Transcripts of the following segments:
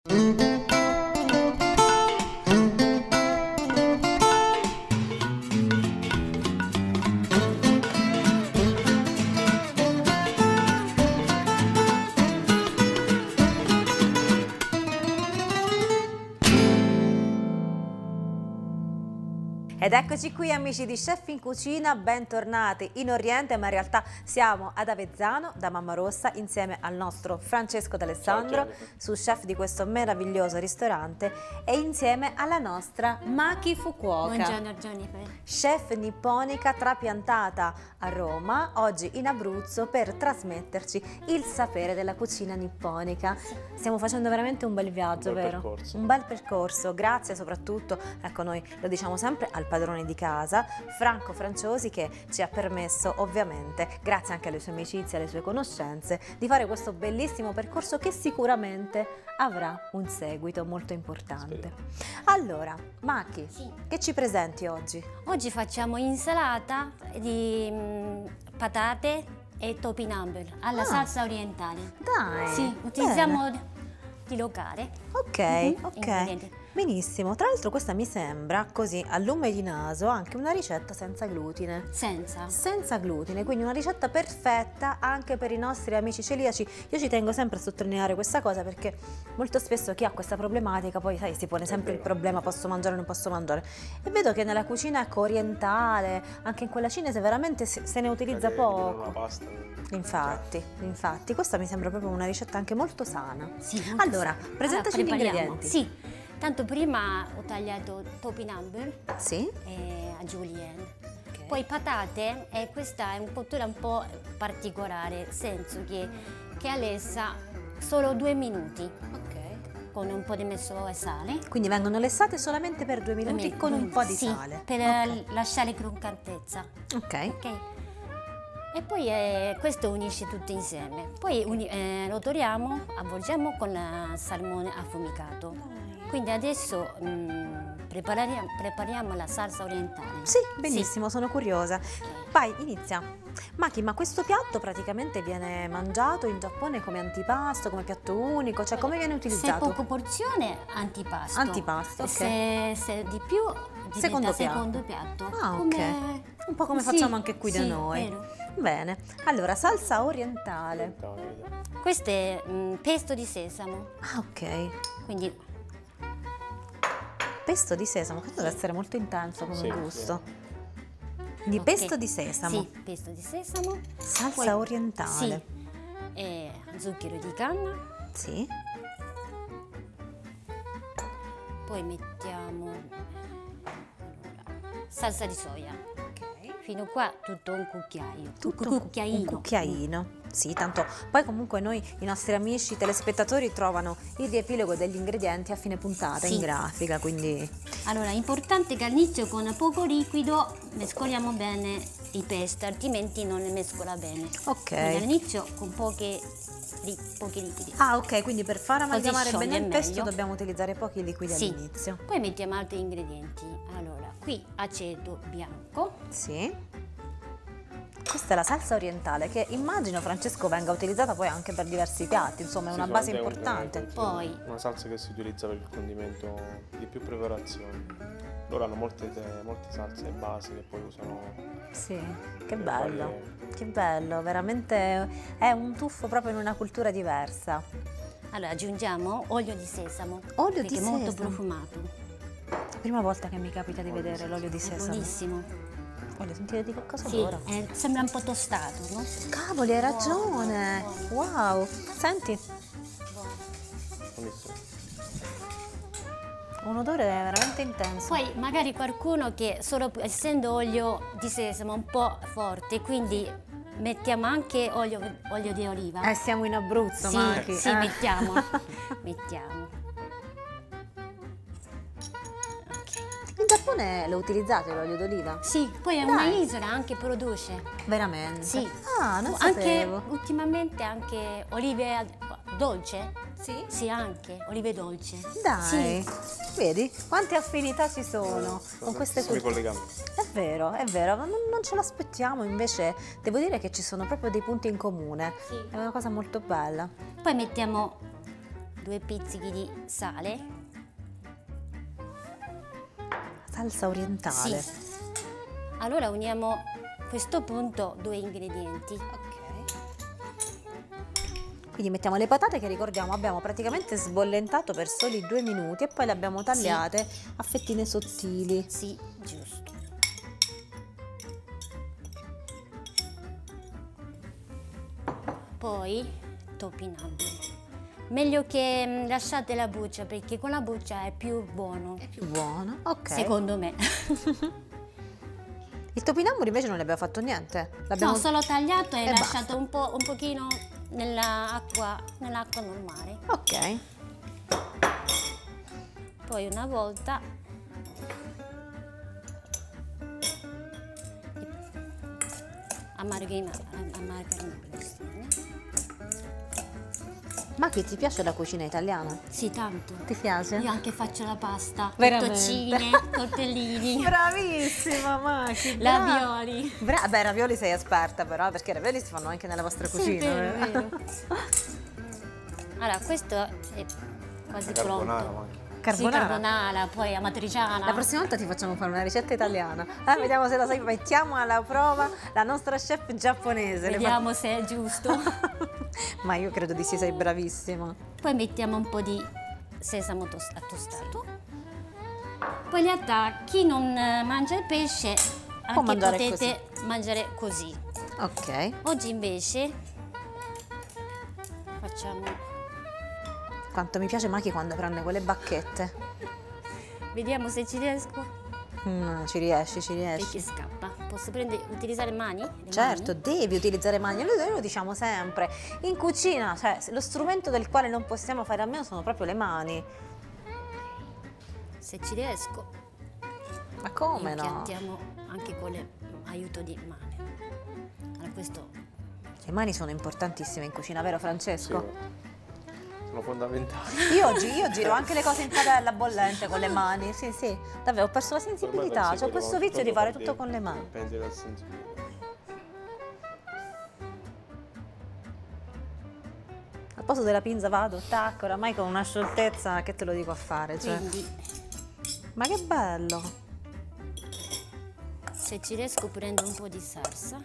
Ed eccoci qui amici di Chef in Cucina, bentornati in Oriente, ma in realtà siamo ad Avezzano da Mamma Rossa insieme al nostro Francesco D'Alessandro, su chef di questo meraviglioso ristorante, e insieme alla nostra Maki Fukuoka. Buongiorno Jennifer. Chef nipponica trapiantata a Roma, oggi in Abruzzo per trasmetterci il sapere della cucina nipponica. Stiamo facendo veramente un bel viaggio, vero? Percorso. Un bel percorso, grazie soprattutto, ecco, noi lo diciamo sempre, al padrone di casa, Franco Franciosi, che ci ha permesso ovviamente, grazie anche alle sue amicizie, alle sue conoscenze, di fare questo bellissimo percorso che sicuramente avrà un seguito molto importante. Allora, Maki, Sì. che ci presenti oggi? Oggi facciamo insalata di patate e topinambur alla salsa orientale. Dai! Sì, utilizziamo di locale. Ok, ok. Ingredienti. Benissimo, tra l'altro questa mi sembra, così a lume di naso, anche una ricetta senza glutine. Senza glutine, quindi una ricetta perfetta anche per i nostri amici celiaci. Io ci tengo sempre a sottolineare questa cosa perché molto spesso chi ha questa problematica poi sai, si pone sempre il problema: posso mangiare o non posso mangiare, e vedo che nella cucina orientale, anche in quella cinese, veramente se ne utilizza poco. Una pasta. Infatti, questa mi sembra proprio una ricetta anche molto sana. Sì, molto Allora, sana. presentaci gli prepariamo. ingredienti. Sì, tanto prima ho tagliato topinambur Sì? a julienne. Ok. Poi patate, e questa è un cottura un po' particolare, nel senso che lessa solo 2 minuti Ok. con un po' di messo e sale. Quindi vengono lessate solamente per 2 minuti con un po' di Sì, sale. per Ok. lasciare croccantezza. Ok. Ok? E poi questo unisce tutto insieme. Poi rotoliamo, avvolgiamo con salmone affumicato. Quindi adesso prepariamo la salsa orientale. Sì, benissimo, sono curiosa. Vai, inizia. Maki, ma questo piatto praticamente viene mangiato in Giappone come antipasto, come piatto unico, cioè come viene Se utilizzato? poco porzione, antipasto. Antipasto, ok. Se di più, Secondo diventa secondo piatto. Ah, ok. Come- Un po' come Sì, facciamo anche qui da sì, noi. vero. Bene, allora salsa orientale. Questo è pesto di sesamo. Ah, ok. Quindi Pesto di sesamo, questo deve essere molto intenso come Sì, gusto. Di ok. pesto di sesamo. Sì, pesto di sesamo. Salsa Poi- orientale. Sì, e zucchero di canna. Sì. Poi mettiamo salsa di soia. Fino qua tutto un cucchiaio. Tutto un cucchiaino. un cucchiaino. Sì, tanto poi comunque noi, i nostri amici telespettatori, trovano il riepilogo degli ingredienti a fine puntata Sì. in grafica, quindi Allora, è importante che all'inizio con poco liquido mescoliamo bene il pesto, altrimenti non ne mescola bene. ok. Quindi all'inizio con pochi liquidi. Ah, ok, quindi per far amalgamare scioglie bene il pesto meglio. dobbiamo utilizzare pochi liquidi Sì. all'inizio. Poi mettiamo altri ingredienti. Allora, qui aceto bianco. Sì. Questa è la salsa orientale che immagino, Francesco, venga utilizzata poi anche per diversi piatti, insomma è una base importante. Poi- Una salsa che si utilizza per il condimento di più preparazioni. Loro hanno molte salse base che poi usano. Sì, che per bello, varie- che bello, veramente è un tuffo proprio in una cultura diversa. Allora, aggiungiamo olio di sesamo. Olio perché di è molto sesamo. profumato. Prima volta che mi capita di vedere l'olio di È sesamo. buonissimo. Voglio sentire di che cosa Sì, odora. sembra un po' tostato, no? Cavoli, hai ragione. Wow, senti, Buonissimo. un odore veramente intenso. Poi magari qualcuno che solo essendo olio di sesamo un po' forte, quindi mettiamo anche olio di oliva. Siamo in Abruzzo, Sì, Maki. sì, mettiamo. Mettiamo. Ok. In Giappone lo utilizzate l'olio d'oliva? Sì, poi è Dai. una isola anche produce. Veramente? Sì. Ah, non Anche sapevo. ultimamente anche olive dolce. Sì? Sì, anche olive dolce. Dai, Sì. vedi quante affinità ci sono con queste Sono i culture. collegamenti. È vero, ma non ce l'aspettiamo, invece devo dire che ci sono proprio dei punti in comune. Sì. È una cosa molto bella. Poi mettiamo 2 pizzichi di sale. Salsa orientale. Sì. Allora uniamo a questo punto 2 ingredienti. Quindi mettiamo le patate che ricordiamo abbiamo praticamente sbollentato per soli 2 minuti e poi le abbiamo tagliate a fettine sottili. Sì, giusto. Poi topinambolo. Meglio che lasciate la buccia perché con la buccia è più buono. È più buono, ok. Secondo me. Il topinambolo invece non ne abbiamo fatto niente. No, solo tagliato e basta. lasciato un pochino nell'acqua normale. Ok. Poi una volta amalgamiamo bene. Ma che ti piace la cucina italiana? Sì, tanto. Ti piace? Io anche faccio la pasta, Veramente? fettuccine, tortellini, Bravissima, Maki! ravioli. Beh, ravioli sei esperta però, perché i ravioli si fanno anche nella vostra Sì, cucina. vero, vero. Allora, questo è quasi Carbonara pronto. anche. Carbonara? Sì, carbonara, poi amatriciana. La prossima volta ti facciamo fare una ricetta italiana. Vediamo se la sai. Mettiamo alla prova la nostra chef giapponese. Vediamo se è giusto. Ma io credo di sì, sei bravissima. Poi mettiamo un po' di sesamo tostato. Poi in realtà chi non mangia il pesce Può anche mangiare potete mangiare così. Ok. Oggi invece facciamo, Quanto mi piace Maki quando prende quelle bacchette. vediamo se ci riesco, Ci riesci, perché scappa. Posso utilizzare mani? Le Certo, mani? devi utilizzare mani. Noi lo diciamo sempre. In cucina, cioè, lo strumento del quale non possiamo fare a meno sono proprio le mani. Se ci riesco. Ma come no? Impiattiamo anche con l'aiuto di mani. Allora questo Le mani sono importantissime in cucina, vero Francesco? Sì, sono fondamentali. Io giro anche le cose in padella bollente con le mani. Sì, sì, davvero, ho perso la sensibilità. Ho questo vizio di fare tutto con le mani. Dipende dal sensibilità. Al posto della pinza vado, tac, oramai con una scioltezza che te lo dico a fare. Cioè. quindi Ma che bello! se ci riesco prendo un po' di salsa.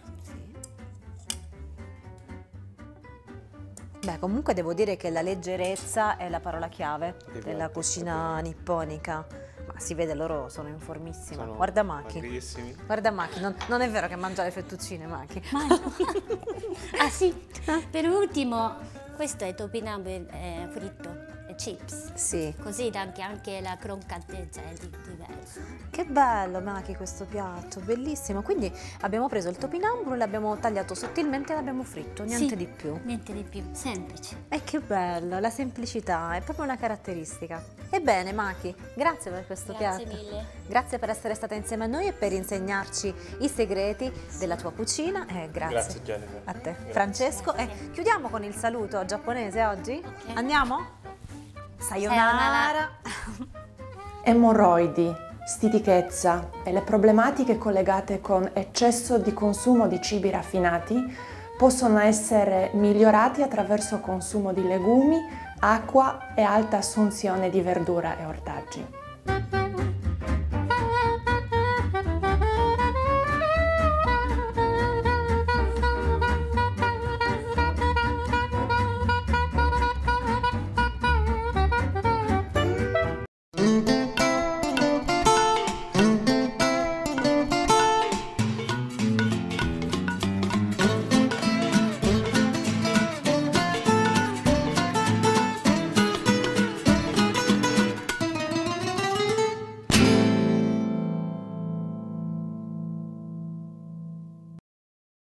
Beh, comunque devo dire che la leggerezza è la parola chiave della Esatto, cucina nipponica. Ma si vede, loro sono in formissima. Sono Guarda Maki. magrissimi. Guarda Maki, non è vero che mangia le fettuccine, Maki. Ah sì, per ultimo, questo è topinambolo fritto, è chips. Sì. Così dà anche la croccantezza è diversa. Che bello, Maki, questo piatto, bellissimo. Quindi abbiamo preso il topinambolo, l'abbiamo tagliato sottilmente e l'abbiamo fritto, niente Sì, di più. Niente di più, semplice. E che bello, la semplicità è proprio una caratteristica. Ebbene, Maki, grazie per questo Grazie piatto. mille. Grazie per essere stata insieme a noi e per insegnarci i segreti della tua cucina. Grazie. Grazie, Jennifer. A te, Grazie. Francesco. E chiudiamo con il saluto giapponese oggi? Ok. Andiamo? Sayonara. Emorroidi, stitichezza e le problematiche collegate con eccesso di consumo di cibi raffinati possono essere migliorati attraverso consumo di legumi, acqua e alta assunzione di verdura e ortaggi.